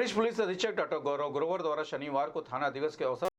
वरिष्ठ पुलिस अधीक्षक डॉक्टर गौरव ग्रोवर द्वारा शनिवार को थाना दिवस के अवसर